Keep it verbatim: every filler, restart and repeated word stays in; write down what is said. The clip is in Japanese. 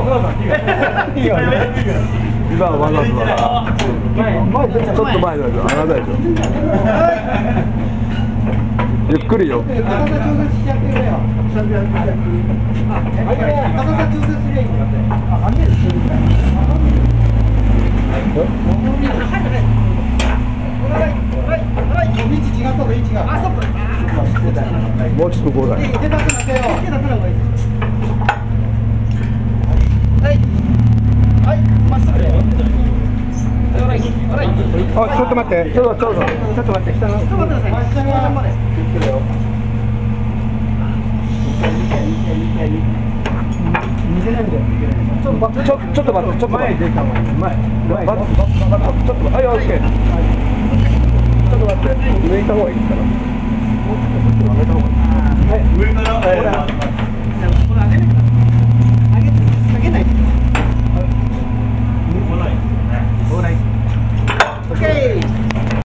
今はわざとだからちょっと前だけど、あなたでしょ。ゆっくりよ。もうちょっとこうだよ。あ、ちょっと待って、ちょっと、ちょっと、ちょっと待って、下の。ちょっと待ってください。下のまで。ちょっと、ちょ、ちょっと待って、ちょっと待って。前、前、ちょっと待って、はい、オッケー。ちょっと待って、抜いた方がいいから。